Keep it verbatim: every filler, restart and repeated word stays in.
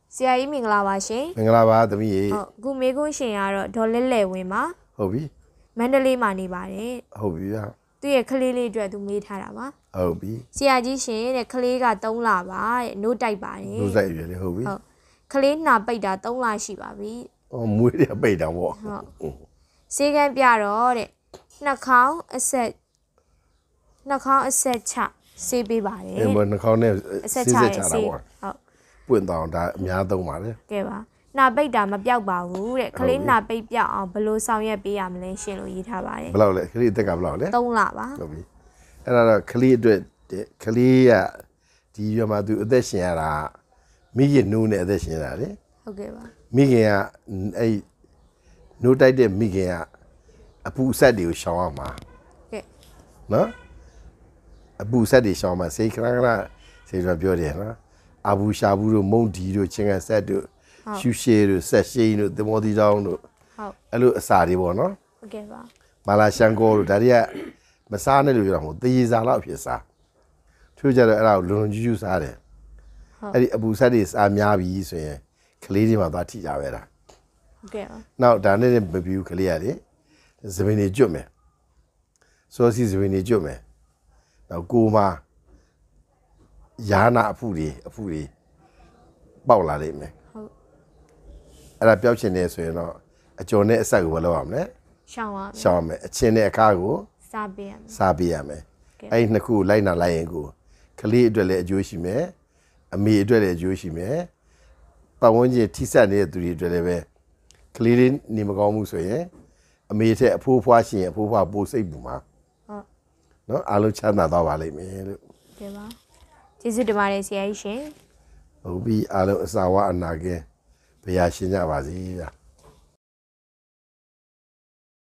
ဆရာကြီးမင်္ဂလာပါရှင်မင်္ဂလာပါသမီးရေဟုတ်အခုမေကွန်းရှင်ကတော့ဒေါ်လဲလဲဝင်ပါဟုတ်ပြီမန္တလေးမှာနေပါတယ်ဟုတ်ပြီဗျာသူ့ရဲ့ကလေးလေးအတွက်သူမေးထားတာပါဟုတ်ပြီဆရာကြီးရှင်တဲ့ကလေးကသုံးလပါတဲ့နို့တိုက်ပါတယ်နို့တိုက်ရလေဟုတ်ပြီဟုတ်ကလေးနှာပိတ်တာသုံးလရှိပါပြီအော်မွေးရပိတ်တာပေါ့ဟုတ်စေကန်းပြတော့တဲ့နှာခေါင်းအဆက်နှာခေါင်းအဆက်ချဆေးပေးပါတယ်အဲမနှာခေါင်းနဲ့ဆေးဆက်ချတာပေါ့ဟုတ်ပွင့်တောင်ဒါအများသုံးပါလေကဲပါနှာပိတ်တာမပြောက်ပါဘူးတဲ့ကလေးနှာပိတ်ပြောက်အောင်ဘယ်လိုဆောင်ရွက်ပေးရမလဲရှင်းလို့ရေးထားပါတယ်ဘယ်လောက်လဲကလေးအသက်ကဘယ်လောက်လဲသုံးလပါဟုတ်ပြီအဲ့ဒါတော့ကလေးအတွက်ကလေးကဒီရွာမှာသူအသက်ရှင်ရတာမိခင်နိုးနဲ့အသက်ရှင်ရတာလေဟုတ်ကဲ့ပါမိခင်ကအဲ့နိုးတိုက်တဲ့မိခင်ကအပူဆက်တွေကိုရှောင်ရမှာကဲနော်အပူဆက်တွေရှောင်မှာစိတ်ခဏခဏစိတ်တော့ပြောတယ်နော်အဘူရှာဘူးတို့မုံဒီတို့ချင်းကဆက်တို့ရှူရှေတို့ဆက်ရှိန်တို့သမောတီတောင်းတို့ဟုတ်အဲ့လိုအစာတွေပေါ့နော်ဟုတ်ကဲ့ပါမာလာရှန်ကိုတို့ဒါတွေကမစားနဲ့လို့ပြောတာမဟုတ်သေစာလောက်ဖြစ်စားသူကြတော့အဲ့ဒါကိုလုံလုံကျူးကျူးစားတယ်အဲ့ဒီအပူဆက်တွေစားများပြီဆိုရင်ကလေးတွေမှာသွားထိကြပဲလားဟုတ်ကဲ့ပါနောက်ဒါနဲ့မပြူကလေးရတယ်သပင်တွေကျွတ်မယ်စောစီသပင်တွေကျွတ်မယ်နောက်ကိုမယာနာအဖူတွေအဖူတွေပေါက်လာလိမ့်မယ်ဟုတ်အဲ့ဒါပြောက်ချင်နေဆိုရင်တော့အကျော်နဲ့အဆက်ကိုဘယ်လိုလုပ်ရမလဲရှောင်းရမယ်ရှောင်းမယ်အချင်းနဲ့အခါကိုစားပေးရမယ်စားပေးရမယ်အဲ့ဒီနှစ်ခုလိုက်နာလိုက်ရင်ကိုကလေးအတွက်လည်းအကျိုးရှိမယ်အမေအတွက်လည်းအကျိုးရှိမယ်ပတ်ဝန်းကျင်ထိစပ်နေတဲ့သူတွေအတွက်လည်းပဲကလေးလေးနေမကောင်းမှုဆိုရင်အမေထက်အဖိုးဖွားရှင်အဖိုးဖွားပိုစိတ်ပူမှာဟုတ်နော်အားလုံးချမ်းသာသွားပါလိမ့်မယ်လို့ကဲပါကျေးဇူးတင်ပါတယ်ဆရာကြီးရှင်ဟုတ်ပြီအားလုံးအစာဝအနာကင်းဘုရားရှင်ကြပါစေဗျာ